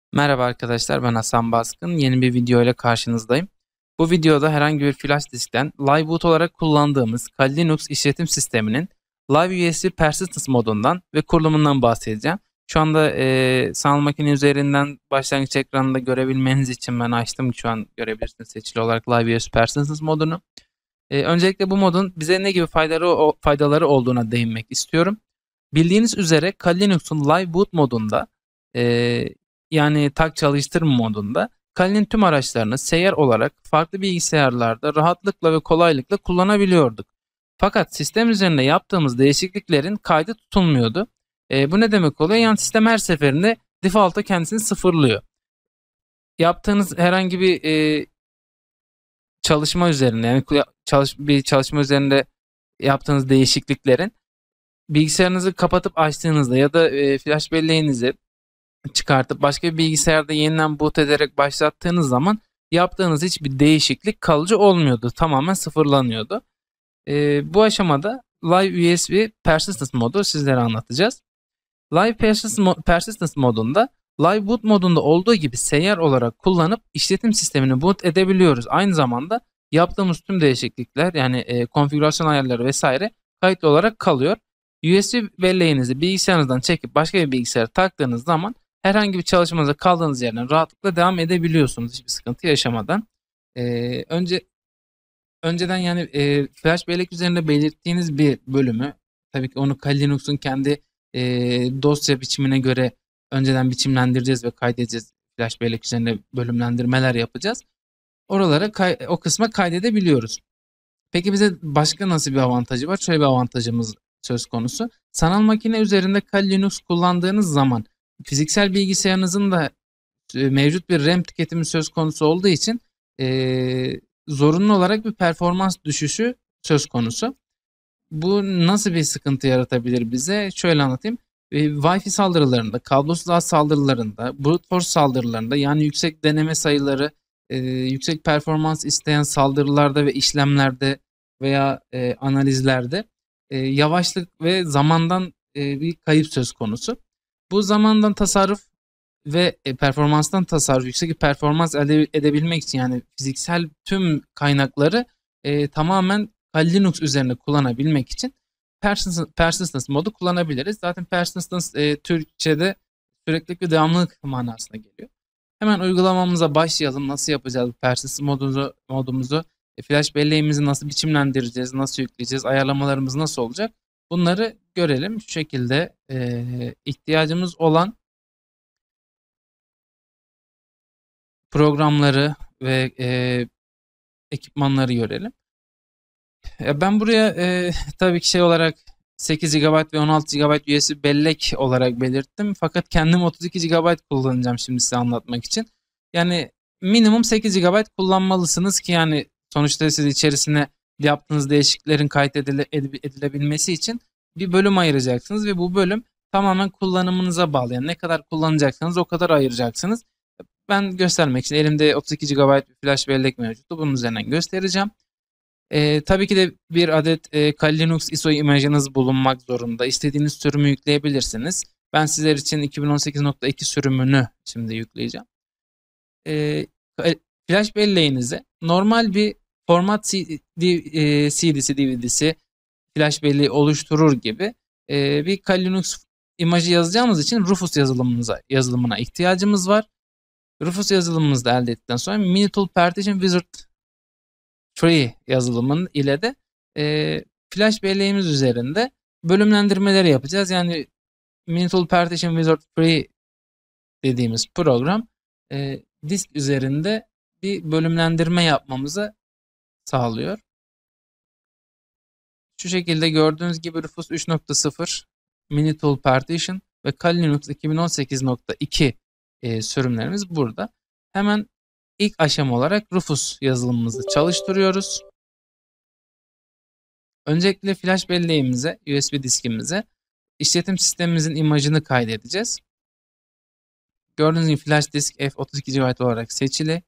Merhaba arkadaşlar, ben Hasan Baskın. Yeni bir video ile karşınızdayım. Bu videoda herhangi bir flash diskten Liveboot olarak kullandığımız Kali Linux işletim sisteminin Live USB Persistence modundan ve kurulumundan bahsedeceğim. Şu anda sanal makine üzerinden başlangıç ekranında görebilmeniz için ben açtım. Şu an görebilirsiniz seçili olarak Live USB Persistence modunu. Öncelikle bu modun bize ne gibi faydaları olduğuna değinmek istiyorum. Bildiğiniz üzere Kali Linux'un Live Boot modunda e, yani tak çalıştırma modunda Kali'nin tüm araçlarını seyyar olarak farklı bilgisayarlarda rahatlıkla ve kolaylıkla kullanabiliyorduk. Fakat sistem üzerinde yaptığımız değişikliklerin kaydı tutulmuyordu. Bu ne demek oluyor? Yani sistem her seferinde default'a kendisini sıfırlıyor. Yaptığınız herhangi bir çalışma üzerinde yani bir çalışma üzerinde yaptığınız değişikliklerin bilgisayarınızı kapatıp açtığınızda ya da flash belleğinizi çıkartıp başka bir bilgisayarda yeniden boot ederek başlattığınız zaman yaptığınız hiçbir değişiklik kalıcı olmuyordu. Tamamen sıfırlanıyordu. Bu aşamada Live USB Persistence modu sizlere anlatacağız. Persistence modunda Live Boot modunda olduğu gibi seyyar olarak kullanıp işletim sistemini boot edebiliyoruz. Aynı zamanda yaptığımız tüm değişiklikler yani konfigürasyon ayarları vesaire kayıtlı olarak kalıyor. USB belleğinizi bilgisayarınızdan çekip başka bir bilgisayara taktığınız zaman herhangi bir çalışmanıza kaldığınız yerden rahatlıkla devam edebiliyorsunuz hiçbir sıkıntı yaşamadan. Önce önceden yani flash bellek üzerinde belirttiğiniz bir bölümü tabii ki onu Kali Linux'un kendi e, dosya biçimine göre önceden biçimlendireceğiz ve kaydedeceğiz. Flash bellek üzerinde bölümlendirmeler yapacağız. Oralara o kısma kaydedebiliyoruz. Peki bize başka nasıl bir avantajı var? Şöyle bir avantajımız söz konusu. Sanal makine üzerinde Kali Linux kullandığınız zaman fiziksel bilgisayarınızın da mevcut bir RAM tüketimi söz konusu olduğu için zorunlu olarak bir performans düşüşü söz konusu. Bu nasıl bir sıkıntı yaratabilir bize? Şöyle anlatayım. Wi-Fi saldırılarında, kablosuz ağ saldırılarında, brute force saldırılarında yani yüksek deneme sayıları, yüksek performans isteyen saldırılarda ve işlemlerde veya analizlerde yavaşlık ve zamandan bir kayıp söz konusu. Bu zamandan tasarruf ve performanstan tasarruf, yüksek bir performans elde edebilmek için yani fiziksel tüm kaynakları tamamen Kali Linux üzerinde kullanabilmek için Persistence modu kullanabiliriz. Zaten Persistence Türkçe'de süreklilik ve devamlılık manasına geliyor. Hemen uygulamamıza başlayalım. Nasıl yapacağız Persistence modumuzu? Flash belleğimizi nasıl biçimlendireceğiz? Nasıl yükleyeceğiz? Ayarlamalarımız nasıl olacak? Bunları görelim. Şu şekilde ihtiyacımız olan programları ve ekipmanları görelim. Ben buraya tabii ki şey olarak 8 GB ve 16 GB USB bellek olarak belirttim. Fakat kendim 32 GB kullanacağım şimdi size anlatmak için. Yani minimum 8 GB kullanmalısınız ki yani sonuçta siz içerisine yaptığınız değişikliklerin edilebilmesi için bir bölüm ayıracaksınız ve bu bölüm tamamen kullanımınıza bağlı. Yani ne kadar kullanacaksanız o kadar ayıracaksınız. Ben göstermek için elimde 32 GB bir flash bellek mevcuttu. Bunun üzerinden göstereceğim. Tabii ki de bir adet Kali Linux ISO imajınız bulunmak zorunda. İstediğiniz sürümü yükleyebilirsiniz. Ben sizler için 2018.2 sürümünü şimdi yükleyeceğim. Ee, Flash belleğinize normal bir format CD'si, DVD'si, flash belleği oluşturur gibi bir Kali Linux imajı yazacağımız için Rufus yazılımına ihtiyacımız var. Rufus yazılımımızı da elde ettikten sonra Minitool Partition Wizard Free yazılımın ile de flash belleğimiz üzerinde bölümlendirmeleri yapacağız. Yani Minitool Partition Wizard Free dediğimiz program disk üzerinde bir bölümlendirme yapmamızı sağlıyor. Şu şekilde gördüğünüz gibi Rufus 3.0, Minitool Partition ve Kali Linux 2018.2 sürümlerimiz burada. Hemen ilk aşama olarak Rufus yazılımımızı çalıştırıyoruz. Öncelikle flash belleğimize, USB diskimize işletim sistemimizin imajını kaydedeceğiz. Gördüğünüz gibi flash disk F32 GB olarak seçili.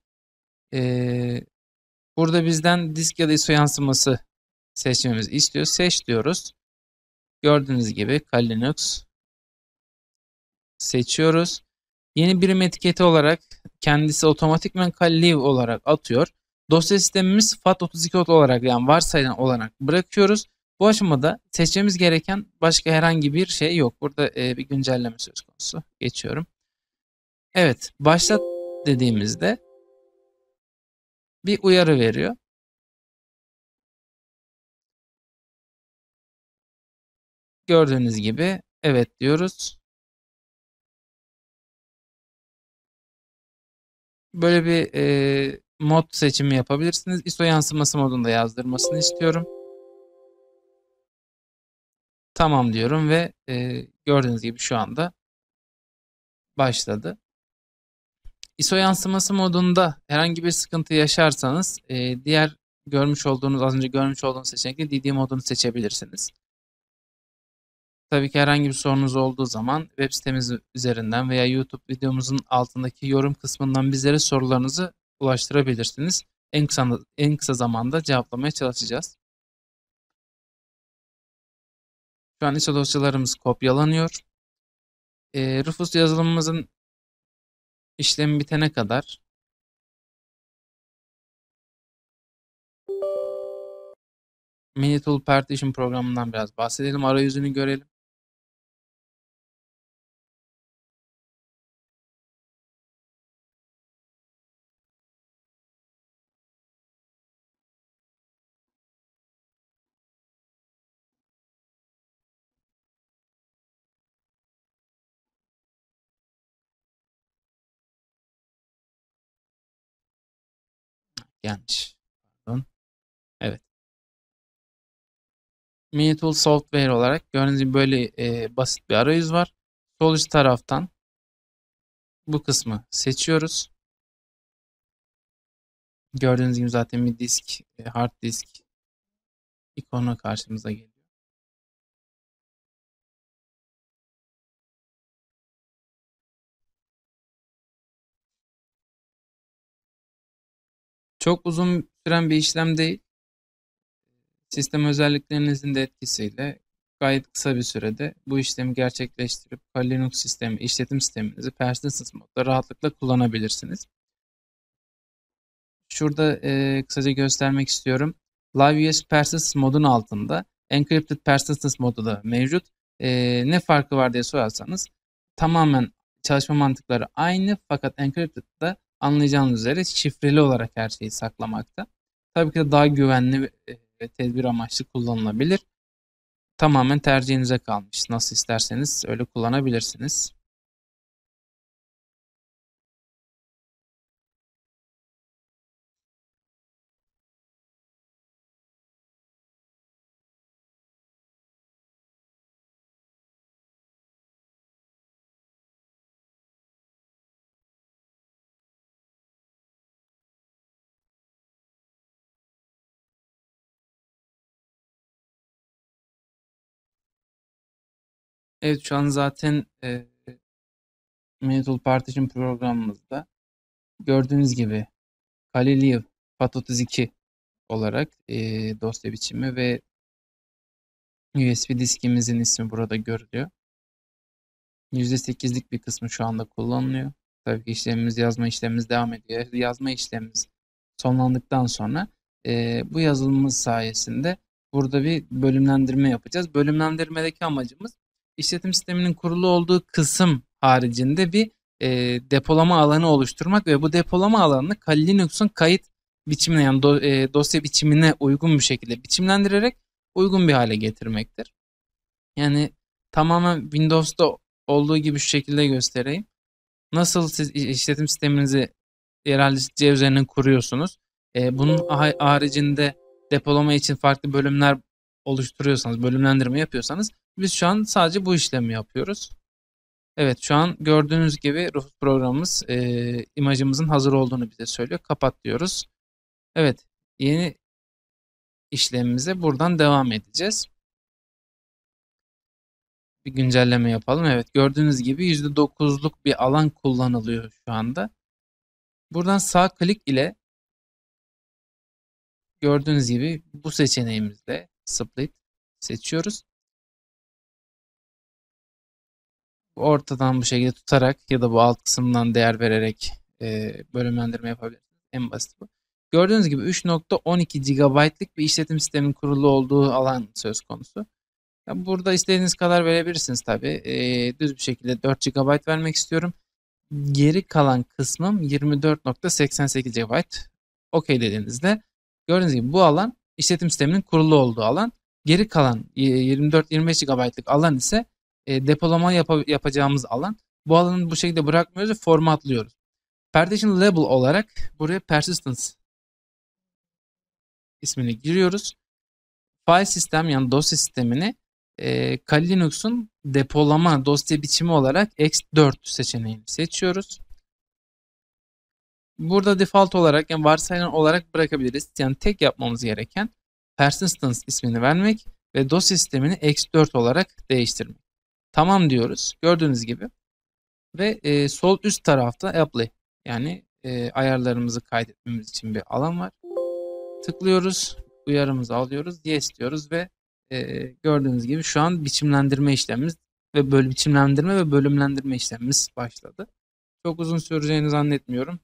Burada bizden disk ya da ISO yansıması seçmemizi istiyor. Seç diyoruz. Gördüğünüz gibi Kali Linux seçiyoruz. Yeni birim etiketi olarak kendisi otomatikman leave olarak atıyor. Dosya sistemimiz FAT32 olarak, yani varsayılan olarak bırakıyoruz. Bu aşamada seçmemiz gereken başka herhangi bir şey yok. Burada bir güncelleme söz konusu. Geçiyorum. Evet, başlat dediğimizde bir uyarı veriyor. Gördüğünüz gibi evet diyoruz. Böyle bir mod seçimi yapabilirsiniz. ISO yansıması modunda yazdırmasını istiyorum. Tamam diyorum ve gördüğünüz gibi şu anda başladı. ISO yansıması modunda herhangi bir sıkıntı yaşarsanız diğer az önce görmüş olduğunuz seçenekle DD modunu seçebilirsiniz. Tabii ki herhangi bir sorunuz olduğu zaman web sitemiz üzerinden veya YouTube videomuzun altındaki yorum kısmından bizlere sorularınızı ulaştırabilirsiniz. En kısa zamanda cevaplamaya çalışacağız. Şu an ISO dosyalarımız kopyalanıyor. Rufus yazılımımızın işlemi bitene kadar Minitool Partition programından biraz bahsedelim. Arayüzünü görelim. Yanlış. Pardon. Evet. Minitool Software olarak gördüğünüz gibi böyle basit bir arayüz var. Sol üst taraftan bu kısmı seçiyoruz. Gördüğünüz gibi zaten bir disk, hard disk ikonu karşımıza geliyor. Çok uzun süren bir işlem değil. Sistem özelliklerinizin de etkisiyle gayet kısa bir sürede bu işlemi gerçekleştirip Kali Linux sistemi, işletim sisteminizi persistence modda rahatlıkla kullanabilirsiniz. Şurada kısaca göstermek istiyorum. Live US Persistence modun altında Encrypted Persistence modu da mevcut. Ne farkı var diye sorarsanız tamamen çalışma mantıkları aynı, fakat Encrypted'da anlayacağınız üzere şifreli olarak her şeyi saklamakta. Tabii ki de daha güvenli ve tedbir amaçlı kullanılabilir. Tamamen tercihinize kalmış. Nasıl isterseniz öyle kullanabilirsiniz. Evet, şu an zaten Minitool Partition programımızda gördüğünüz gibi Galileo FAT32 olarak dosya biçimi ve USB diskimizin ismi burada görülüyor. %8'lik bir kısmı şu anda kullanılıyor. Tabii ki yazma işlemimiz devam ediyor. Yazma işlemimiz sonlandıktan sonra bu yazılımımız sayesinde burada bir bölümlendirme yapacağız. Bölümlendirmedeki amacımız işletim sisteminin kurulu olduğu kısım haricinde bir depolama alanı oluşturmak ve bu depolama alanını Kali Linux'un kayıt biçimine, yani dosya biçimine uygun bir şekilde biçimlendirerek uygun bir hale getirmektir. Yani tamamen Windows'ta olduğu gibi şu şekilde göstereyim. Nasıl siz işletim sisteminizi yerel C üzerinden kuruyorsunuz? Bunun haricinde depolama için farklı bölümler oluşturuyorsanız, bölümlendirme yapıyorsanız biz şu an sadece bu işlemi yapıyoruz. Evet, şu an gördüğünüz gibi Rufus programımız imajımızın hazır olduğunu bize söylüyor. Kapat diyoruz. Evet, yeni işlemimize buradan devam edeceğiz. Bir güncelleme yapalım. Evet, gördüğünüz gibi %9'luk bir alan kullanılıyor şu anda. Buradan sağ klik ile gördüğünüz gibi bu seçeneğimizde split seçiyoruz. ortadan bu şekilde tutarak ya da bu alt kısımdan değer vererek bölümlendirme yapabilirsiniz. En basit bu. Gördüğünüz gibi 3.12 GB'lık bir işletim sisteminin kurulu olduğu alan söz konusu. Ya burada istediğiniz kadar verebilirsiniz tabii. Düz bir şekilde 4 GB vermek istiyorum. Geri kalan kısmım 24.88 GB. OK dediğinizde gördüğünüz gibi bu alan işletim sisteminin kurulu olduğu alan. Geri kalan 24-25 GB'lık alan ise depolama yapacağımız alan. Bu alanı bu şekilde bırakmıyoruz ve formatlıyoruz. Partition label olarak buraya persistence ismini giriyoruz. File sistem yani dosya sistemini Kali Linux'un depolama dosya biçimi olarak X4 seçeneğini seçiyoruz. Burada default olarak yani varsayılan olarak bırakabiliriz. Yani tek yapmamız gereken persistence ismini vermek ve dosya sistemini X4 olarak değiştirmek. Tamam diyoruz. Gördüğünüz gibi. Ve sol üst tarafta apply yani ayarlarımızı kaydetmemiz için bir alan var. Tıklıyoruz. Uyarımızı alıyoruz. Yes diyoruz ve gördüğünüz gibi şu an biçimlendirme işlemimiz ve biçimlendirme ve bölümlendirme işlemimiz başladı. Çok uzun süreceğini zannetmiyorum.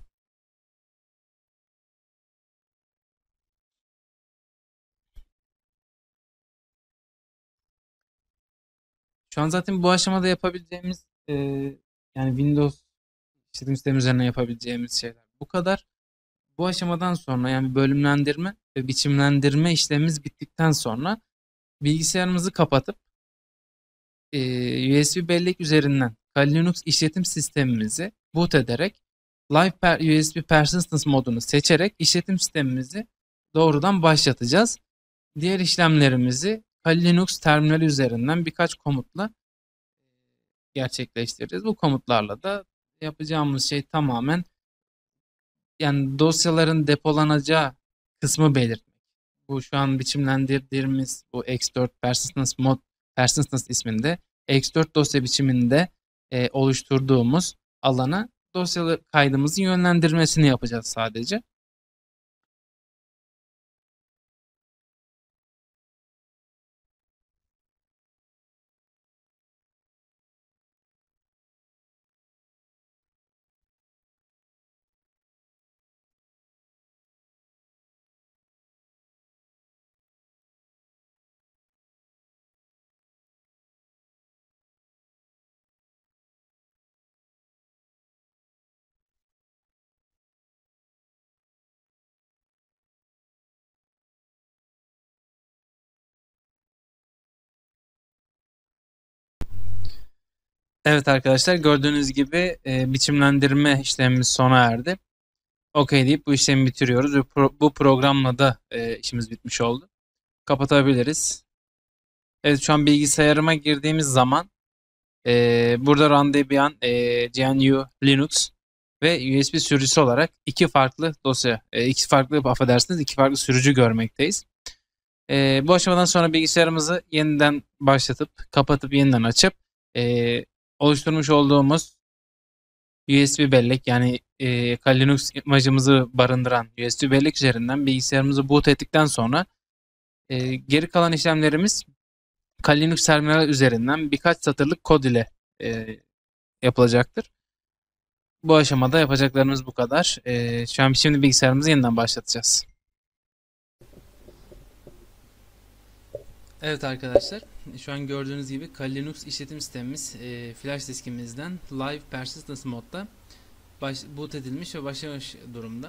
Şu an zaten bu aşamada yapabileceğimiz yani Windows işletim sistemi üzerine yapabileceğimiz şeyler bu kadar. Bu aşamadan sonra yani bölümlendirme ve biçimlendirme işlemimiz bittikten sonra bilgisayarımızı kapatıp USB bellek üzerinden Kali Linux işletim sistemimizi boot ederek Live USB Persistence modunu seçerek işletim sistemimizi doğrudan başlatacağız. Diğer işlemlerimizi Kali Linux terminali üzerinden birkaç komutla gerçekleştireceğiz. Bu komutlarla da yapacağımız şey tamamen yani dosyaların depolanacağı kısmı belirtmek. Bu şu an biçimlendirdiğimiz bu X4 Persistence isminde X4 dosya biçiminde oluşturduğumuz alana dosyalı kaydımızın yönlendirmesini yapacağız sadece. Evet arkadaşlar gördüğünüz gibi biçimlendirme işlemimiz sona erdi. OK deyip bu işlemi bitiriyoruz ve bu programla da işimiz bitmiş oldu. Kapatabiliriz. Evet şu an bilgisayarıma girdiğimiz zaman burada Run Debian, GNU Linux ve USB sürücüsü olarak iki farklı sürücü görmekteyiz. Bu aşamadan sonra bilgisayarımızı yeniden başlatıp kapatıp yeniden açıp oluşturmuş olduğumuz USB bellek yani Kali Linux imajımızı barındıran USB bellek üzerinden bilgisayarımızı boot ettikten sonra geri kalan işlemlerimiz Kali Linux terminal üzerinden birkaç satırlık kod ile yapılacaktır. Bu aşamada yapacaklarımız bu kadar. Şu an şimdi bilgisayarımızı yeniden başlatacağız. Evet arkadaşlar, şu an gördüğünüz gibi Kali Linux işletim sistemimiz flash diskimizden Live Persistence modda boot edilmiş ve başlamış durumda.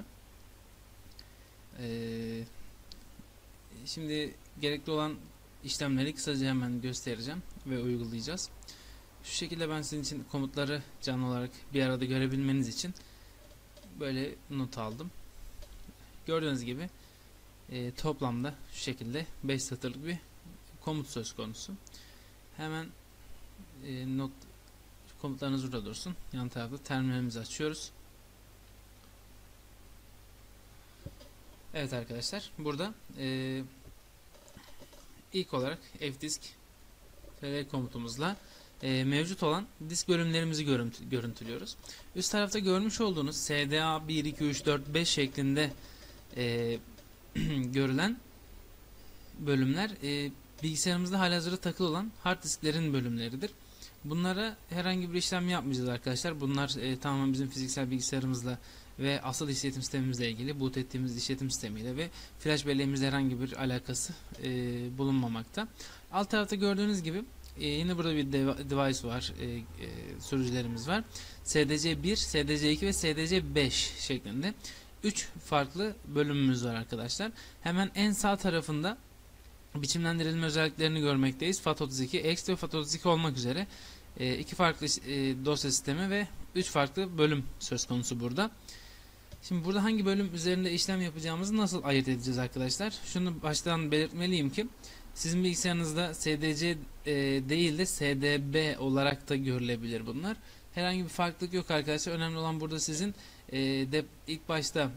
Şimdi gerekli olan işlemleri kısaca hemen göstereceğim ve uygulayacağız. Şu şekilde ben sizin için komutları canlı olarak bir arada görebilmeniz için böyle not aldım. Gördüğünüz gibi toplamda şu şekilde 5 satırlık bir komut söz konusu. Hemen komutlarınız burada dursun. Yan tarafta terminalimizi açıyoruz. Evet arkadaşlar burada ilk olarak fdisk fl komutumuzla mevcut olan disk bölümlerimizi görüntülüyoruz. Üst tarafta görmüş olduğunuz SDA 1, 2, 3, 4, 5 şeklinde görülen bölümler bilgisayarımızda halihazırda takılı olan hard disklerin bölümleridir. Bunlara herhangi bir işlem yapmayacağız arkadaşlar. Bunlar tamamen bizim fiziksel bilgisayarımızla ve asıl işletim sistemimizle ilgili, boot ettiğimiz işletim sistemiyle ve flash belleğimizle herhangi bir alakası bulunmamakta. Alt tarafta gördüğünüz gibi yine burada bir device var, sürücülerimiz var. SDC1, SDC2 ve SDC5 şeklinde 3 farklı bölümümüz var arkadaşlar. Hemen en sağ tarafında biçimlendirilme özelliklerini görmekteyiz. FAT32X ve FAT32 olmak üzere iki farklı dosya sistemi ve 3 farklı bölüm söz konusu burada. Şimdi burada hangi bölüm üzerinde işlem yapacağımızı nasıl ayırt edeceğiz arkadaşlar? Şunu baştan belirtmeliyim ki sizin bilgisayarınızda SDC değil de SDB olarak da görülebilir bunlar. Herhangi bir farklılık yok arkadaşlar. Önemli olan burada sizin ilk başta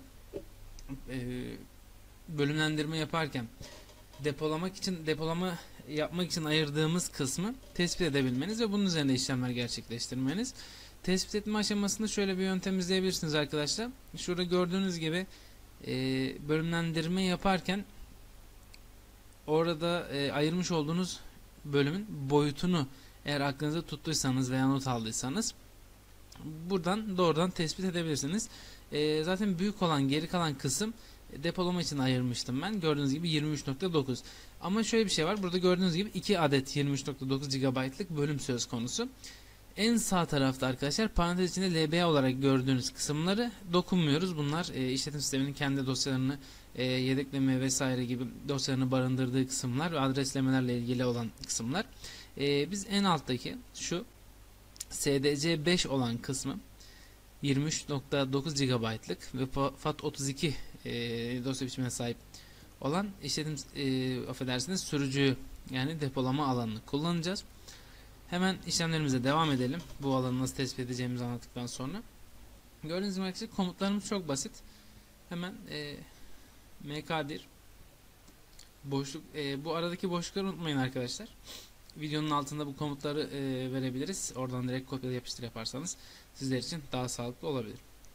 bölümlendirme yaparken depolama yapmak için ayırdığımız kısmı tespit edebilmeniz ve bunun üzerinde işlemler gerçekleştirmeniz. Tespit etme aşamasında şöyle bir yöntem izleyebilirsiniz arkadaşlar. Şurada gördüğünüz gibi bölümlendirme yaparken orada ayırmış olduğunuz bölümün boyutunu eğer aklınızda tuttuysanız veya not aldıysanız buradan doğrudan tespit edebilirsiniz. Zaten büyük olan geri kalan kısım depolama için ayırmıştım ben. Gördüğünüz gibi 23.9. Ama şöyle bir şey var. Burada gördüğünüz gibi 2 adet 23.9 GB'lık bölüm söz konusu. En sağ tarafta arkadaşlar parantez içinde LBA olarak gördüğünüz kısımları dokunmuyoruz. Bunlar işletim sisteminin kendi dosyalarını yedekleme vesaire gibi dosyalarını barındırdığı kısımlar ve adreslemelerle ilgili olan kısımlar. Biz en alttaki şu SDC5 olan kısmı 23.9 GB'lık ve FAT32 dosya biçimine sahip olan affedersiniz sürücü yani depolama alanını kullanacağız. Hemen işlemlerimize devam edelim. Bu alanı nasıl tespit edeceğimizi anlattıktan sonra. Gördüğünüz gibi arkadaşlar komutlarımız çok basit. Hemen mkdir boşluk bu aradaki boşlukları unutmayın arkadaşlar. Videonun altında bu komutları verebiliriz. Oradan direkt kopyala yapıştır yaparsanız sizler için daha sağlıklı olabilir.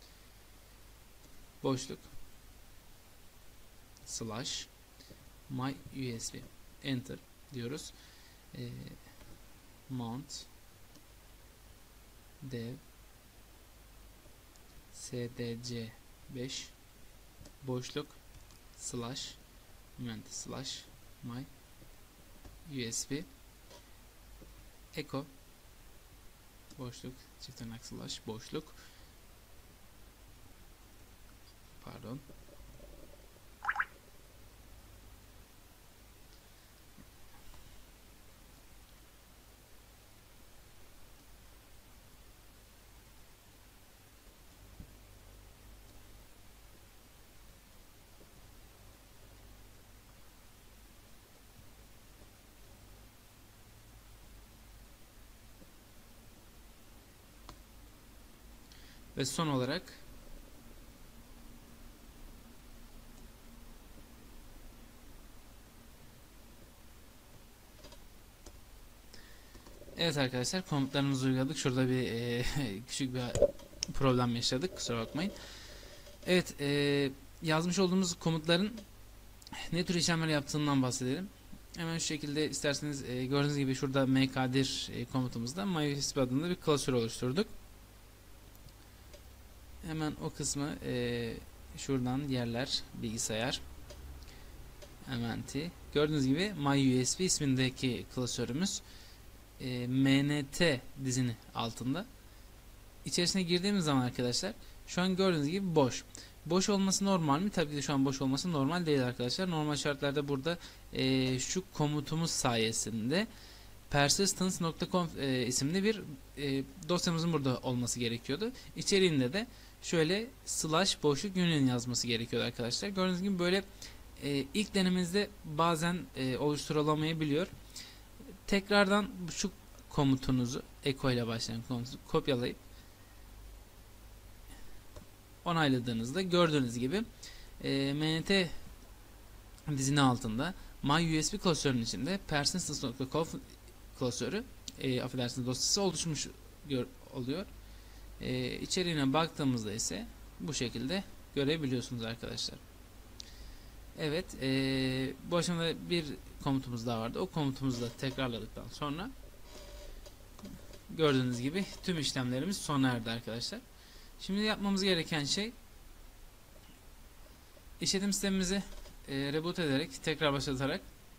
Boşluk slash my USB enter diyoruz. Mount dev SDC5 boşluk slash my USB echo boşluk çift tırnak slash boşluk pardon ve son olarak evet arkadaşlar komutlarımızı uyguladık. Şurada bir küçük bir problem yaşadık. Kusura bakmayın. Evet yazmış olduğumuz komutların ne tür işlemler yaptığından bahsedelim. Hemen şu şekilde isterseniz gördüğünüz gibi şurada mkdir komutumuzda MyUSB adında bir klasör oluşturduk. Hemen o kısmı şuradan yerler bilgisayar MNT. Gördüğünüz gibi MyUSB ismindeki klasörümüz MNT dizini altında. İçerisine girdiğimiz zaman arkadaşlar şu an gördüğünüz gibi boş. Boş olması normal mi? Tabii ki de şu an boş olması normal değil arkadaşlar. Normal şartlarda burada şu komutumuz sayesinde persistence.conf isimli bir dosyamızın burada olması gerekiyordu. İçeriğinde de şöyle slash boşluk union yazması gerekiyordu arkadaşlar. Gördüğünüz gibi böyle ilk denememizde bazen oluşturulamayabiliyor. Tekrardan şu komutunuzu echo ile başlayan komutu kopyalayıp onayladığınızda gördüğünüz gibi MNT dizini altında MyUSB klasörünün içinde persistence.conf klasörü affedersiniz dosyası oluşmuş oluyor. İçeriğine baktığımızda ise bu şekilde görebiliyorsunuz arkadaşlar. Evet, bu aşamada bir komutumuz daha vardı. O komutumuzu da tekrarladıktan sonra Gördüğünüz gibi tüm işlemlerimiz sona erdi arkadaşlar. Şimdi yapmamız gereken şey işletim sistemimizi reboot ederek, tekrar başlatarak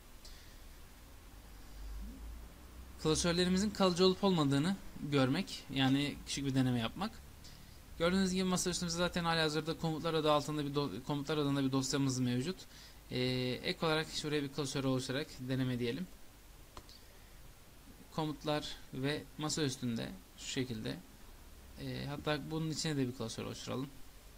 klasörlerimizin kalıcı olup olmadığını görmek. Yani küçük bir deneme yapmak. Gördüğünüz gibi masa üstümüzde zaten halihazırda komutlar adı altında komutlar adında bir dosyamız mevcut. Ek olarak şuraya bir klasör oluşturarak deneme diyelim. Komutlar ve masa üstünde şu şekilde. Hatta bunun içine de bir klasör oluşturalım.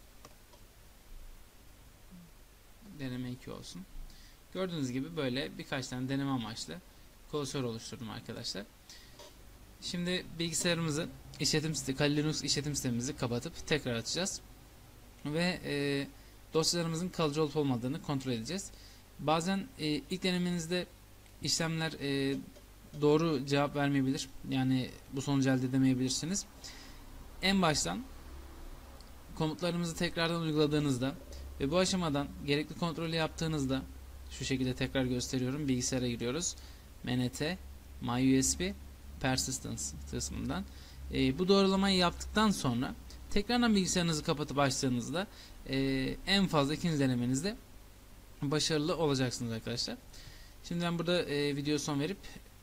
Deneme 2 olsun. Gördüğünüz gibi böyle birkaç tane deneme amaçlı klasör oluşturdum arkadaşlar. Şimdi bilgisayarımızı Kali Linux işletim sistemimizi kapatıp tekrar açacağız. Ve dosyalarımızın kalıcı olup olmadığını kontrol edeceğiz. Bazen ilk denemenizde işlemler doğru cevap vermeyebilir. Yani bu sonucu elde edemeyebilirsiniz. En baştan komutlarımızı tekrardan uyguladığınızda ve bu aşamadan gerekli kontrolü yaptığınızda şu şekilde tekrar gösteriyorum. Bilgisayara giriyoruz. MNT, MyUSB, Persistence kısmından. Bu doğrulamayı yaptıktan sonra tekrardan bilgisayarınızı kapatıp açtığınızda en fazla ikinci denemenizde başarılı olacaksınız arkadaşlar. Şimdi ben burada video son verip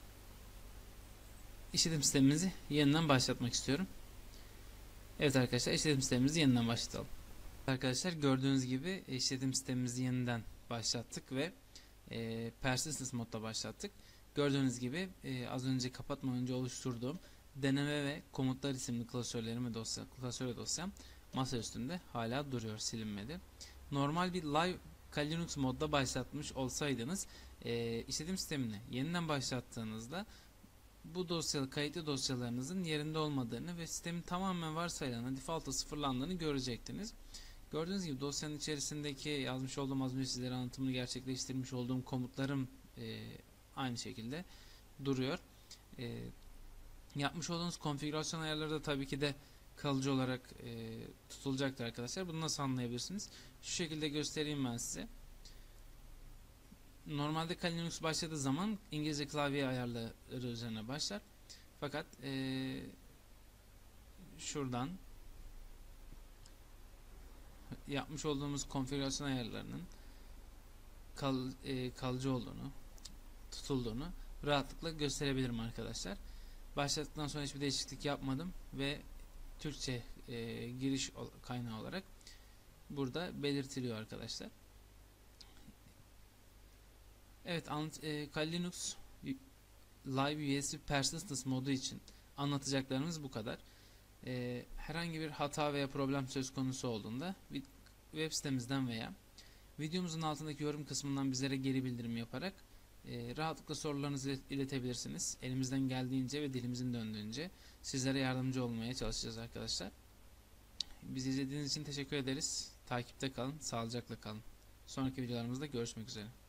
işletim sistemimizi yeniden başlatmak istiyorum. Evet arkadaşlar, işletim sistemimizi yeniden başlatalım. Arkadaşlar gördüğünüz gibi işletim sistemimizi yeniden başlattık ve Persistence modda başlattık. Gördüğünüz gibi az önce kapatmadan önce oluşturduğum deneme ve komutlar isimli klasörlerim ve klasör dosyam masa üstünde hala duruyor, silinmedi. Normal bir live Kali Linux modda başlatmış olsaydınız işletim sistemini yeniden başlattığınızda bu kayıtlı dosyalarınızın yerinde olmadığını ve sistemin tamamen varsayılanı default'a sıfırlandığını görecektiniz. Gördüğünüz gibi dosyanın içerisindeki yazmış olduğum, az önce sizlere anlatımını gerçekleştirmiş olduğum komutlarım aynı şekilde duruyor. Yapmış olduğunuz konfigürasyon ayarları da tabii ki de kalıcı olarak tutulacaktır arkadaşlar. Bunu nasıl anlayabilirsiniz? Şu şekilde göstereyim ben size. Normalde Kali Linux başladığı zaman İngilizce klavye ayarları üzerine başlar. Fakat şuradan yapmış olduğumuz konfigürasyon ayarlarının kalıcı olduğunu, tutulduğunu rahatlıkla gösterebilirim arkadaşlar. Başlattıktan sonra hiçbir değişiklik yapmadım ve Türkçe giriş kaynağı olarak burada belirtiliyor arkadaşlar. Evet, Kali Linux Live USB Persistence modu için anlatacaklarımız bu kadar. Herhangi bir hata veya problem söz konusu olduğunda web sitemizden veya videomuzun altındaki yorum kısmından bizlere geri bildirim yaparak rahatlıkla sorularınızı iletebilirsiniz. Elimizden geldiğince ve dilimizin döndüğünce sizlere yardımcı olmaya çalışacağız arkadaşlar. Bizi izlediğiniz için teşekkür ederiz. Takipte kalın, sağlıcakla kalın. Sonraki videolarımızda görüşmek üzere.